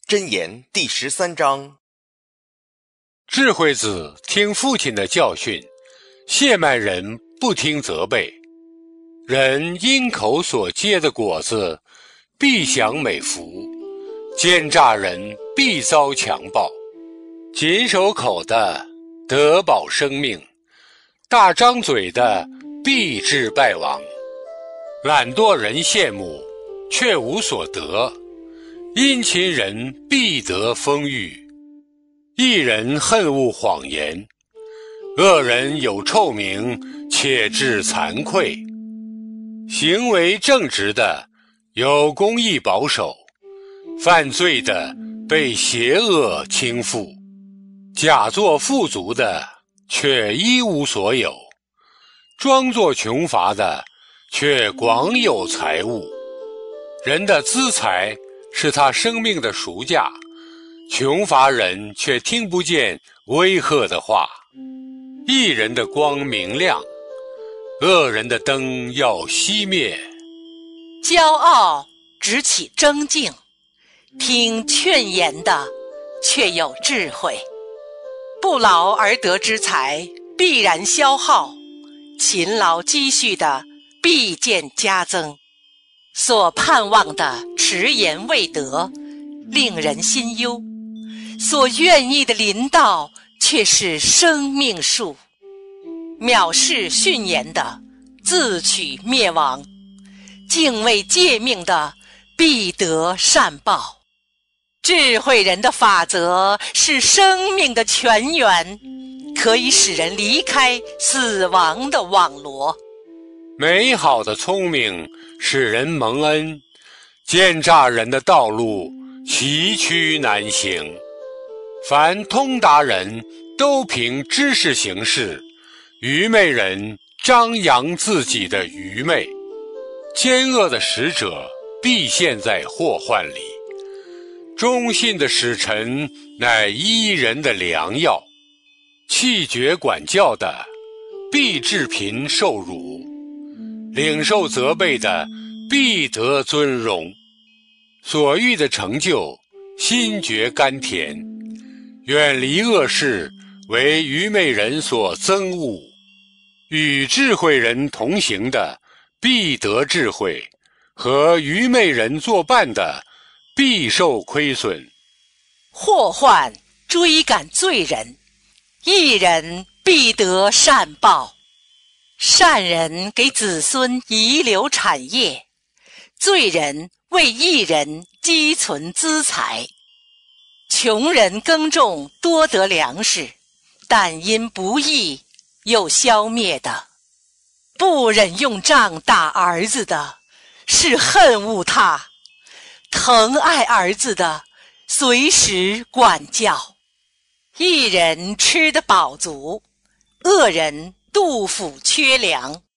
箴言第13章。 智慧子听父亲的教训，懈慢人不听责备。人因口所结的果子，必享美福；奸诈人必遭强暴。谨守口的得保生命，大张嘴的必致败亡。懒惰人羡慕，却无所得；殷勤人必得丰裕。一人恨恶谎言，恶人有臭名，且致惭愧。行为正直的有公义保守，犯罪的被邪恶倾覆。假作富足的却一无所有，装作穷乏的却广有财物。人的资财是他生命的赎价，穷乏人却听不见威吓的话。义人的光明亮，恶人的灯要熄灭。 骄傲直起争竞，听劝言的却有智慧。不劳而得之财必然消耗，勤劳积蓄的必见加增。所盼望的迟延未得，令人心忧；所愿意的临到，却是生命树。藐视训言的自取灭亡，敬畏诫命的必得善报。智慧人的法则是生命的泉源，可以使人离开死亡的网罗。 美好的聪明使人蒙恩，奸诈人的道路崎岖难行。凡通达人都凭知识行事，愚昧人张扬自己的愚昧。奸恶的使者必陷在祸患里，忠信的使臣乃医人的良药。弃绝管教的必致贫受辱，领受责备的必得尊荣。所欲的成就，心觉甘甜；远离恶事，为愚昧人所憎恶。与智慧人同行的必得智慧，和愚昧人作伴的必受亏损。 祸患追赶罪人，义人必得善报。善人给子孙遗留产业，罪人为义人积存资财。穷人耕种多得粮食，但因不义又消灭的。不忍用杖打儿子的，是恨恶他；疼爱儿子的，随时管教。一人吃得饱足，恶人肚腹缺粮。